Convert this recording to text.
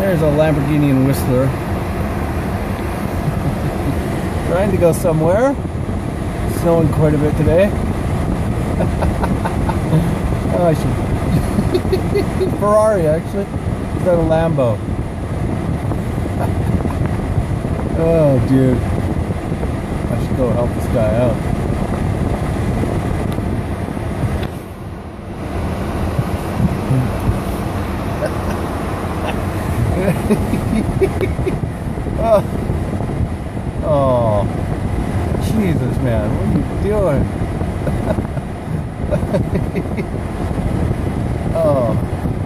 There's a Lamborghini and Whistler. Trying to go somewhere. Snowing quite a bit today. Oh, I should. Ferrari, actually. Is that a Lambo? Oh, dude. I should go help this guy out. Oh, Jesus, man, what are you doing? Oh.